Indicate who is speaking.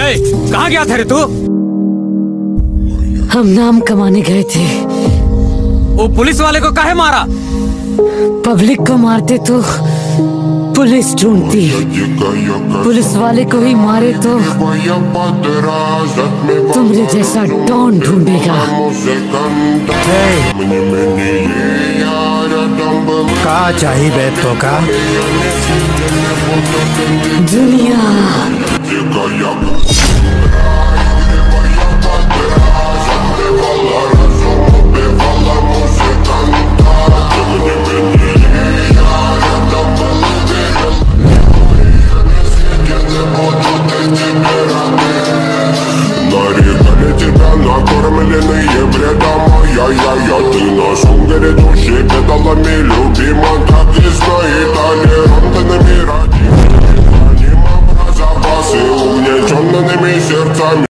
Speaker 1: कहाँ गया था रे तू?
Speaker 2: हम नाम कमाने गए थे।
Speaker 1: वो पुलिस वाले को काहे मारा?
Speaker 2: पब्लिक को मारते तो पुलिस ढूंढती, पुलिस वाले को ही मारे तो तुमरे जैसा डॉन ढूंढेगा।
Speaker 1: का चाहिए बैठो का?
Speaker 2: दुनिया
Speaker 3: Накормленные бредом, я, ты на сунгере души педалами любима, так и стоит толерантными ради. Запасы угнетенными сердцами.